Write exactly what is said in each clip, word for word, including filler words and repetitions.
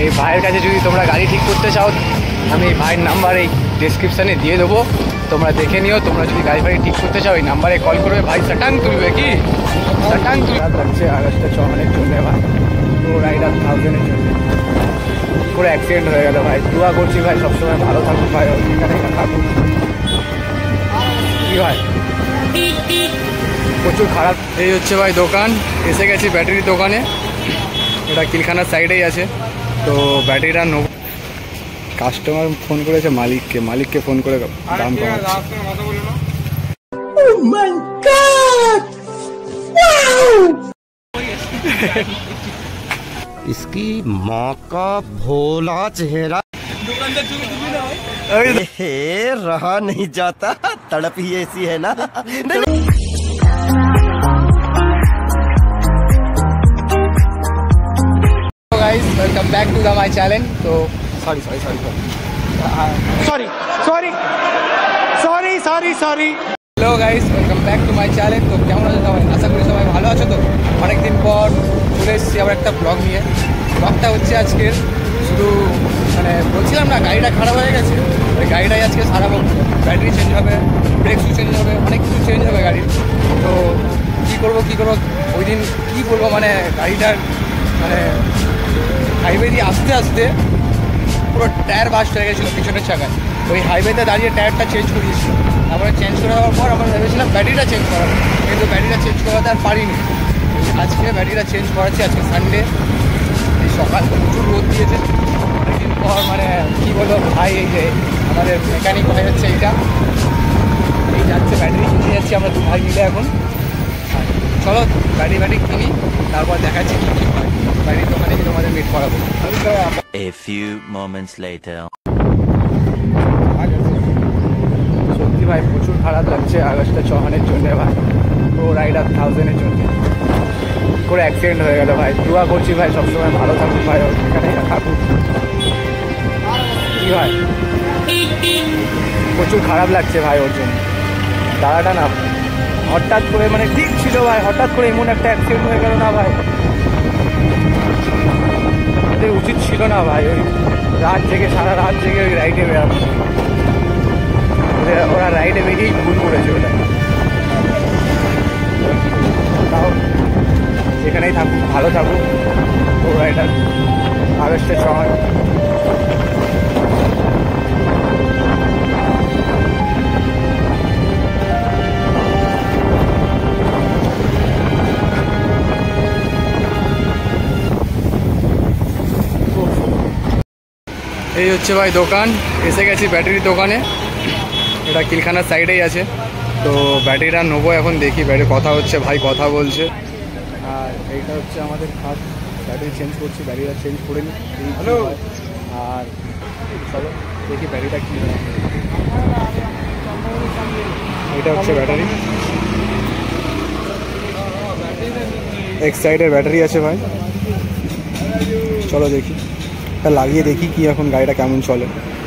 এই ভাইয়ের কাছে যদি তোমরা গাড়ি ঠিক করতে চাও, আমি ভাইয়ের নাম্বার এই ডেসক্রিপশানে দিয়ে দেবো, তোমরা দেখে নিও। তোমরা যদি গাড়ি ফাড়ি ঠিক করতে চাও এই নাম্বারে কল করবে, ভাই সাটাং তুলবে কি সাটাং তুলে লাগছে আগস্টে চৌহানের জন্য ভাই, তো রাইডার থাউজেন্ডের জন্য করে অ্যাক্সিডেন্ট হয়ে গেল ভাই। দোয়া করছি ভাই সবসময় ভালো থাকুক ভাই, এখানে থাকুক কি ভাই, প্রচুর খারাপ। এই হচ্ছে ভাই দোকান, এসে গেছি ব্যাটারির দোকানে, এটা কিলখানার সাইডেই আছে। তো ব্যাটারিটা নেব, কাস্টমার ফোন করেছে মালিককে, মালিককে ফোন করে দাম কমাচ্ছে। इसकी माँ का भोला चेहरा हे रहा नहीं जाता, तड़प ही ऐसी है ना। Guys welcome back to the my channel. तो sorry sorry sorry sorry sorry sorry sorry sorry hello guys, welcome back to my channel. তো কেমন আছো সবাই? আশা করি সবাই ভালো আছো। তো অনেকদিন পর চলে এসেছি আবার একটা ব্লগ নিয়ে। ব্লগটা হচ্ছে আজকের শুধু মানে বলছিলাম না গাড়িটা খারাপ হয়ে গেছে, ওই গাড়িটাই আজকে সারাবো। ব্যাটারি চেঞ্জ হবে, ব্রেক শু চেঞ্জ হবে, অনেক কিছু চেঞ্জ হবে গাড়ির। তো কী করবো কী করবো ওই দিন কী বলবো, মানে গাড়িটার মানে হাইওয়ে দিয়ে আস্তে আস্তে পুরো টায়ার বাস্ট হয়ে গেছিলো পিছনের চাকায়। ওই হাইওয়েতে দাঁড়িয়ে টায়ারটা চেঞ্জ করিয়েছিল, তারপরে চেঞ্জ করে দেওয়ার পর আমরা ভেবেছিলাম ব্যাটারিটা চেঞ্জ করাবো, কিন্তু ব্যাটারিটা চেঞ্জ করাতে আর পারিনি। আজকে ব্যাটারিটা চেঞ্জ করাচ্ছি, আজকে সানডে, এই সকাল প্রচুর রোদ দিয়েছে অনেকদিন পর। মানে কী বলবো ভাই, এই যে আমাদের মেকানিক ভাই হচ্ছে এইটা, এই যাচ্ছে ব্যাটারি কিনতে যাচ্ছি আমরা দু ভাই মিলে এখন। চলো ব্যাটারি ব্যাটারি কিনি, তারপর দেখাচ্ছি কী কী হয় ব্যাটারির দোকানে গিয়ে তোমাদের মিট করাবো। A few moments later. সত্যি ভাই প্রচুর খারাপ লাগছে আগস্টে চৌহানের জন্য ভাই, তো রাইডার থাউজেন্ডের জন্য করে অ্যাক্সিডেন্ট হয়ে গেল ভাই। দোয়া করছি ভাই সবসময় ভালো থাকুক ভাই, এখানে থাকুক কি ভাই, প্রচুর খারাপ লাগছে ভাই ওর জন্য। দাঁড়াটা না হঠাৎ করে মানে ঠিক ছিল ভাই, হঠাৎ করে এমন একটা অ্যাক্সিডেন্ট হয়ে গেল না ভাই, উচিত ছিল না ভাই। ওই রাত জেগে সারা রাত জেগে ওই রাইডে বেরানো, ওরা রাইডে বেরিয়েই ভুল করেছে ওটা। তাও এখানেই থাকুক, ভালো থাকুক ও রাইডার আগস্টের শহর। এই হচ্ছে ভাই দোকান, এসে গেছি ব্যাটারির দোকানে, এটা কিলখানার সাইডেই আছে। তো ব্যাটারিটা নেবো এখন, দেখি ব্যাটারি কথা হচ্ছে, ভাই কথা বলছে। আর এইটা হচ্ছে আমাদের খাট, ব্যাটারি চেঞ্জ করছি, ব্যাটারিটা চেঞ্জ করে নিই। হ্যালো, আর চলো দেখি ব্যাটারিটা কী হয়। এটা হচ্ছে ব্যাটারি, এক সাইডের ব্যাটারি আছে ভাই। চলো দেখি, লাগিয়ে দেখি কি এখন গাড়িটা কেমন চলে।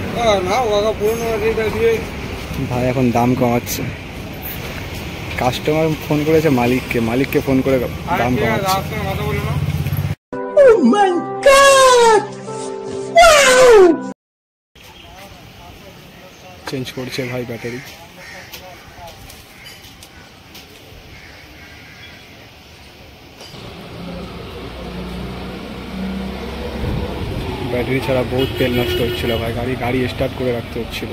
ভাই এখন দাম কমাচ্ছে, কাস্টমার ফোন করেছে মালিককে, মালিককে ফোন করে দাম কমাচ্ছে। চেঞ্জ করছে ভাই ব্যাটারি। ব্যাটারি ছাড়া বহুত তেল নষ্ট হচ্ছিল ভাই, গাড়ি গাড়ি স্টার্ট করে রাখতে হচ্ছিল।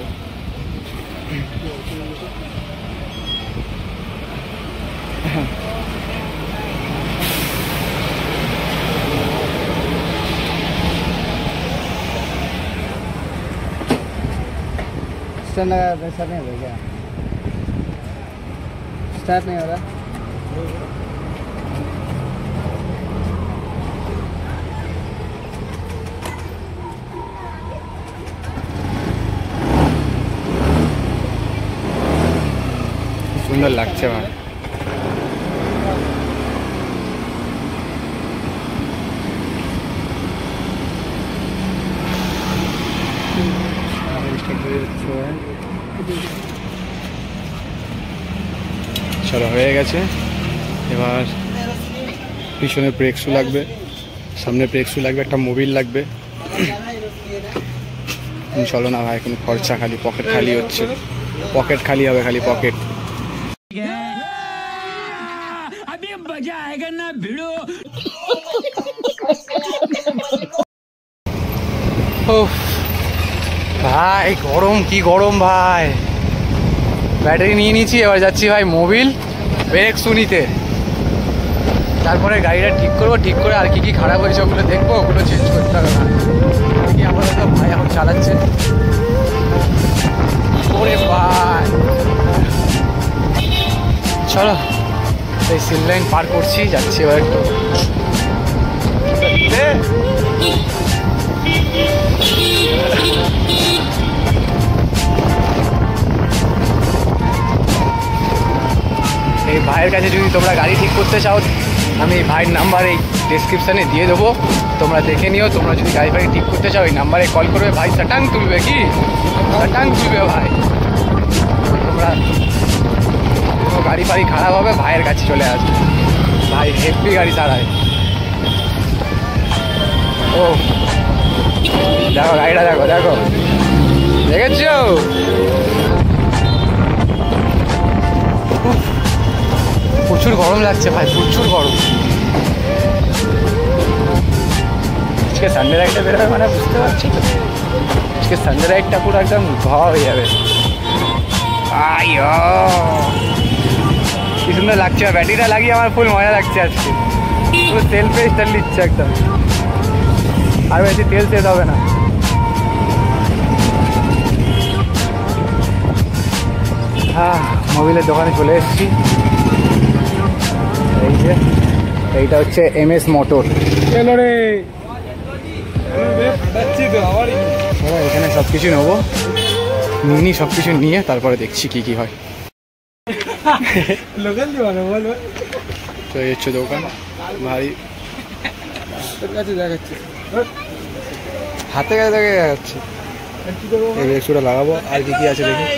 स्टार्ट नहीं हो रहा क्या? स्टार्ट नहीं हो रहा। সুন্দর লাগছে ভাই। চলো হয়ে গেছে, এবার পিছনে ব্রেক শু লাগবে, সামনে ব্রেক শু লাগবে, একটা মোবিল লাগবে, চলো না ভাই, কোনো খরচা, খালি পকেট খালি হচ্ছে, পকেট খালি হবে, খালি পকেট। ভাই গরম, কি গরম ভাই। ব্যাটারি নিয়ে নিয়েছি, এবার যাচ্ছি ভাই মোবিল ব্রেক শুনিতে, তারপরে গাড়িটা ঠিক করবো। ঠিক করে আর কি কি খারাপ হয়েছে ওগুলো দেখবো, ওগুলো চেঞ্জ করতে হবে না। কি আপাতত ভাই এখন চালাচ্ছে। ওরে ভাই চলো, এই সিল লাইন পার করছি, যাচ্ছি এবার একটু। এই ভাইয়ের কাছে যদি তোমরা গাড়ি ঠিক করতে চাও, আমি ভাইয়ের নাম্বার এই ডেসক্রিপশানে দিয়ে দেবো, তোমরা দেখে নিও। তোমরা যদি গাড়ি ফাড়ি ঠিক করতে চাও এই নাম্বারে কল করবে, ভাই সাটাং তুলবে, কি সাটাং তুলবে ভাই। তোমরা কোনো গাড়ি ফাড়ি খারাপ হবে ভাইয়ের কাছে চলে আসবে, ভাই হেভি গাড়ি চালায়। ও দেখো গাড়িটা, দেখো দেখো, দেখেছো? প্রচুর গরম লাগছে ভাই, প্রচুর গরম। আজকে সানডে রাইডটা বেরোবে মানে বুঝতে পারছি তো, আজকে সানডে রাইডটা পুরো একদম ধোয়া হয়ে যাবে। আইয়ো কি সুন্দর লাগছে, ব্যাটারিটা লাগিয়ে আমার ফুল মজা লাগছে আজকে, পুরো তেল পেস্ট তেল দিচ্ছে একদম, আর বেশি তেল শেষ হবে না। হ্যাঁ মোবিলের দোকানে চলে এসেছি। এই যে এইটা হচ্ছে এম এস মোটর। এখানে সব কিছু নেবো, নিয়ে নিই, সব কিছু নিয়ে তারপরে দেখছি কি কি হয়। তো এই হচ্ছে দোকান ভাই, দেখাচ্ছে হাতে কাছে দেখা যাচ্ছে। এই একশোটা লাগাবো, আর কি কি আছে দেখি।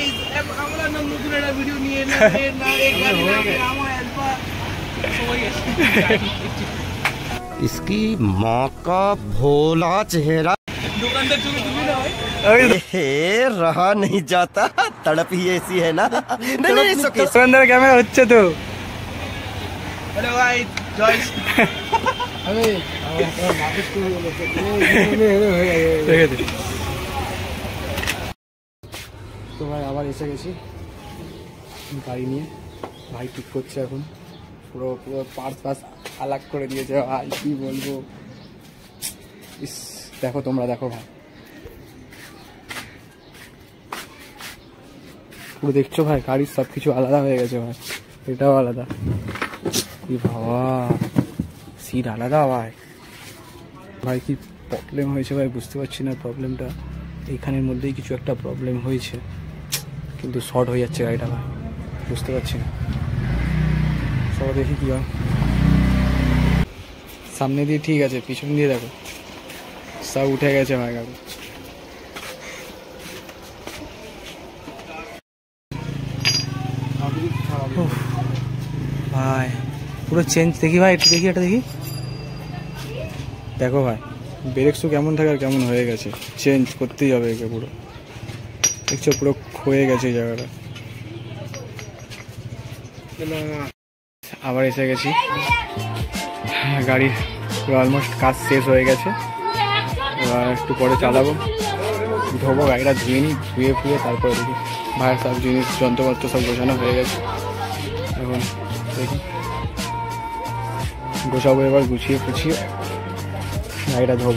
इसकी माँ का भोला चेहरा हे रहा नहीं जाता, तड़प ही ऐसी है ना। अंदर कैमरा হচ্ছে তো। हेलो गाइस, जॉइस তো ভাই আবার এসে গেছি গাড়ি নিয়ে, ভাই ঠিক করছে এখন, পুরো পুরো পার্স পার্স আলাগ করে দিয়েছে ভাই, কি বলবো। ইস দেখো তোমরা, দেখো ভাই পুরো দেখছো ভাই, গাড়ির সব কিছু আলাদা হয়ে গেছে ভাই, এটাও আলাদা, কি বাবা সিট আলাদা ভাই। ভাই কি প্রবলেম হয়েছে ভাই বুঝতে পারছি না, প্রবলেমটা এইখানের মধ্যেই কিছু একটা প্রবলেম হয়েছে, কিন্তু শর্ট হয়ে যাচ্ছে গাড়িটা ভাই, বুঝতে পারছি না। সব দেখি কি হয়। সামনে দিয়ে ঠিক আছে, পিছন দিয়ে দেখো সব উঠে গেছে ভাই গাড়ি। ভাই পুরো চেঞ্জ, দেখি ভাই একটু দেখি, একটা দেখি, দেখো ভাই ব্রেক শু কেমন থাকে আর কেমন হয়ে গেছে, চেঞ্জ করতেই হবে একে পুরো, দেখছো পুরো ক্ষয়ে গেছে এই জায়গাটা। আবার এসে গেছি, গাড়ির পুরো অলমোস্ট কাজ শেষ হয়ে গেছে, এবার একটু পরে চালাবো, ধোবো গাড়িটা, ধুয়ে নিই, ধুয়ে ফুয়ে তারপরে দেখি। ভাইয়ের সব জিনিস যন্ত্রপত্র সব গোছানো হয়ে গেছে, এখন দেখি গোছাবো, এবার গুছিয়ে ফুছিয়ে গাড়িটা ধোবো,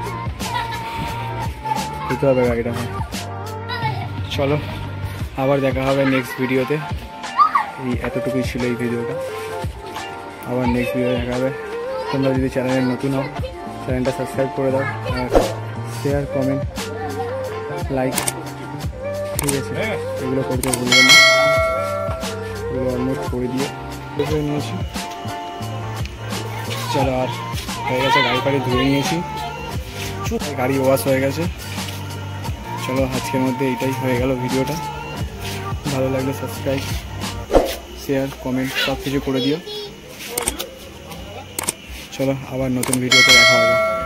ধুতে হবে গাড়িটা। চলো আবার দেখা হবে নেক্সট ভিডিওতে, এই এতটুকুই ছিল এই ভিডিওটা, আবার নেক্সট ভিডিও দেখা হবে। তোমরা যদি চ্যানেলে নতুন হও চ্যানেলটা সাবস্ক্রাইব করে দাও, আর শেয়ার কমেন্ট লাইক, ঠিক আছে এগুলো করতে ভুলবেন না, এগুলো অলমোস্ট করে দিয়ে করে নিয়েছি। চলো আর হয়ে গেছে, গাড়ি ফাড়ি ধুয়ে নিয়েছি, গাড়ি ওয়াশ হয়ে গেছে। চলো আজকের মধ্যে এইটাই হয়ে গেল ভিডিওটা, ভালো লাগলে সাবস্ক্রাইব শেয়ার কমেন্ট সব কিছু করে দিও। চলো আবার নতুন ভিডিওতে দেখা হবে।